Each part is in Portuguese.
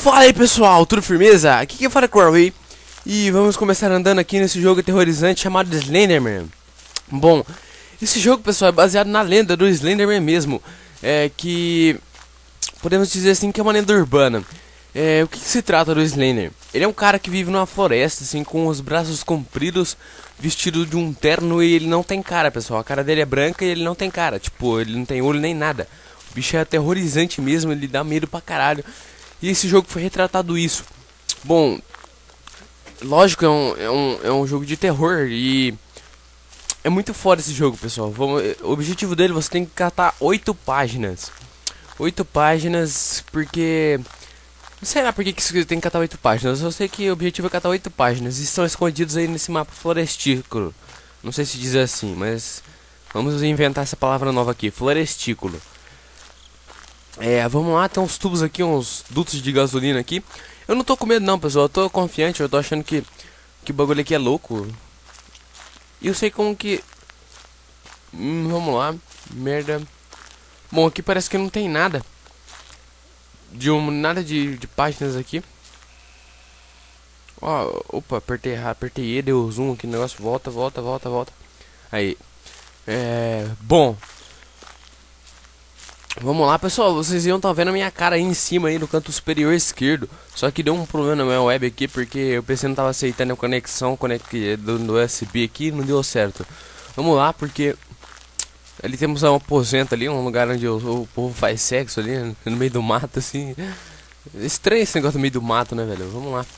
Fala aí pessoal, tudo firmeza? Aqui quem fala é Corey e vamos começar andando aqui nesse jogo aterrorizante chamado Slenderman. Bom, esse jogo pessoal é baseado na lenda do Slenderman mesmo, que podemos dizer assim que é uma lenda urbana. O que se trata do Slender? Ele é um cara que vive numa floresta assim com os braços compridos, vestido de um terno e ele não tem cara pessoal. A cara dele é branca e ele não tem cara, tipo, ele não tem olho nem nada. O bicho é aterrorizante mesmo, ele dá medo pra caralho. E esse jogo foi retratado isso. Bom, lógico, é um jogo de terror e é muito foda esse jogo, pessoal. O objetivo dele, você tem que catar 8 páginas. 8 páginas, porque... não sei lá por que você tem que catar 8 páginas. Eu sei que o objetivo é catar 8 páginas e estão escondidos aí nesse mapa florestícola. Não sei se diz assim, mas vamos inventar essa palavra nova aqui, florestículo. Vamos lá, tem uns tubos aqui, uns dutos de gasolina aqui. Eu não tô com medo não, pessoal, eu tô confiante, eu tô achando que o bagulho aqui é louco. E eu sei como que... vamos lá, merda. Bom, aqui parece que não tem nada. Nada de páginas aqui. Ó, opa, apertei errado, apertei E, deu zoom aqui no negócio, volta. Aí, bom... vamos lá pessoal, vocês iam estar vendo a minha cara aí em cima aí no canto superior esquerdo. Só que deu um problema na minha web aqui porque o PC não estava aceitando a conexão do USB aqui, não deu certo. Vamos lá porque ali temos um aposento ali, um lugar onde o povo faz sexo ali, no meio do mato assim. Estranho esse negócio no meio do mato, né velho, vamos lá.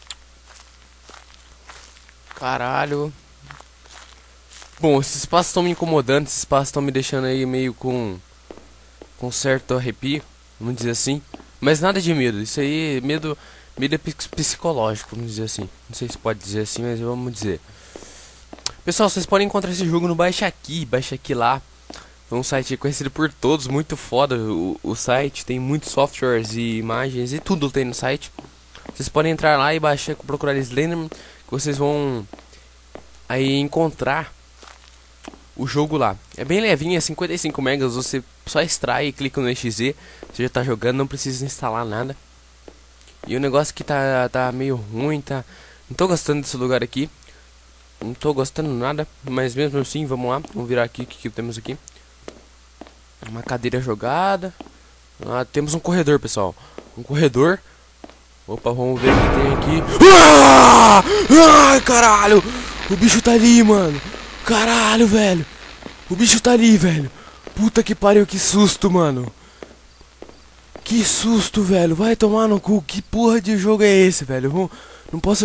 Caralho. Bom, esses passos estão me incomodando, esses passos estão me deixando aí meio com certo arrepio, vamos dizer assim. Mas nada de medo, isso aí, medo é psicológico, vamos dizer assim. Não sei se pode dizer assim, mas vamos dizer. Pessoal, vocês podem encontrar esse jogo no Baixa Aqui lá. É um site conhecido por todos, muito foda o site. Tem muitos softwares e imagens e tudo tem no site. Vocês podem entrar lá e baixar, procurar Slenderman, que vocês vão aí encontrar o jogo lá. É bem levinho, é 55 megas, você só extrai e clica no exe, você já tá jogando, não precisa instalar nada. E o negócio que tá meio ruim, tá... não tô gostando desse lugar aqui. Não tô gostando nada, mas mesmo assim, vamos lá, vamos virar aqui, o que temos aqui? Uma cadeira jogada. Temos um corredor, pessoal. Um corredor. Opa, vamos ver o que tem aqui. Ai, caralho! O bicho tá ali, mano. Caralho, velho. O bicho tá ali, velho. Puta que pariu, que susto, mano. Que susto, velho. Vai tomar no cu. Que porra de jogo é esse, velho? Não posso...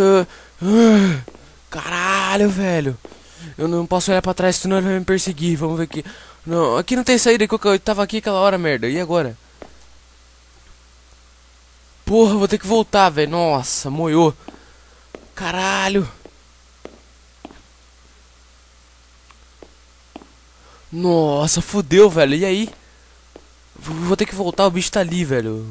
caralho, velho. Eu não posso olhar pra trás, senão ele vai me perseguir. Vamos ver aqui. Não, aqui não tem saída. Eu tava aqui aquela hora, merda. E agora? Porra, vou ter que voltar, velho. Nossa, moiou. Caralho. Nossa, fodeu, velho. E aí? Vou ter que voltar, o bicho tá ali, velho.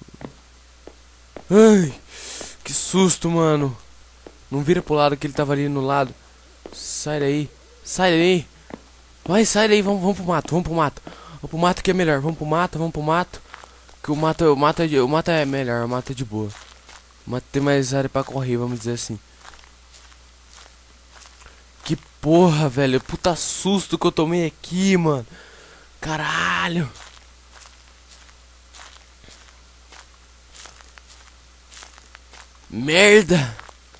Ai, que susto, mano. Não vira pro lado que ele tava ali no lado. Sai daí. Sai daí. Vai, sai daí. Vamos pro mato, vamos pro mato. Vamos pro mato que é melhor. Vamos pro mato. Que o mato é melhor, o mato é de boa. O mato tem mais área pra correr, vamos dizer assim. Que porra, velho. Puta susto que eu tomei aqui, mano. Caralho. Merda.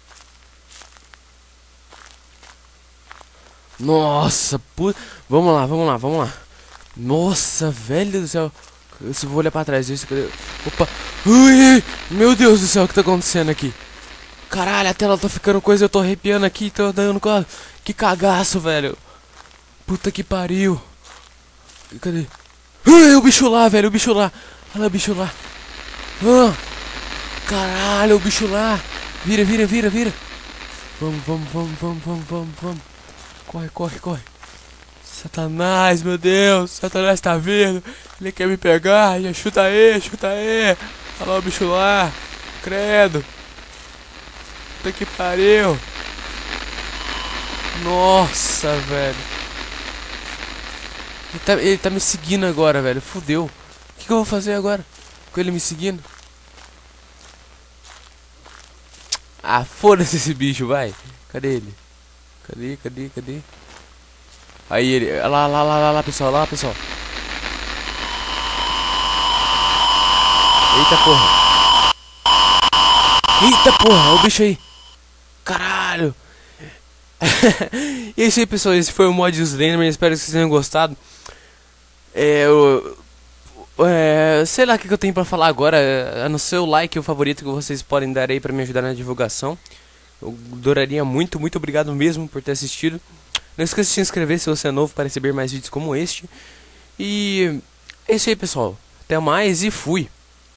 Nossa, puta. Vamos lá. Nossa, velho do céu. Eu vou olhar pra trás. Opa. Ui, meu Deus do céu, o que tá acontecendo aqui? Caralho, a tela tá ficando coisa. Eu tô arrepiando aqui, tô dando quase. Que cagaço, velho. Puta que pariu. Cadê? O bicho lá, velho, o bicho lá. Olha lá, o bicho lá. Caralho, o bicho lá. Vira. Vamos. Corre. Satanás, meu Deus. Satanás tá vindo. Ele quer me pegar. Chuta aí. Olha lá o bicho lá. Credo. Puta que pariu. Nossa, velho. Ele tá me seguindo agora, velho. Fudeu. O que eu vou fazer agora? Com ele me seguindo? Ah, foda-se esse bicho, vai. Cadê ele? Cadê? Aí ele. Lá, pessoal, lá, pessoal. Eita porra, olha o bicho aí. Caralho. E é isso aí, pessoal, esse foi o mod dos Slenderman. Espero que vocês tenham gostado. Sei lá o que eu tenho pra falar agora. A não ser o like, o favorito que vocês podem dar aí pra me ajudar na divulgação. Eu adoraria muito obrigado mesmo por ter assistido. Não esqueça de se inscrever se você é novo para receber mais vídeos como este. E é isso aí, pessoal. Até mais e fui.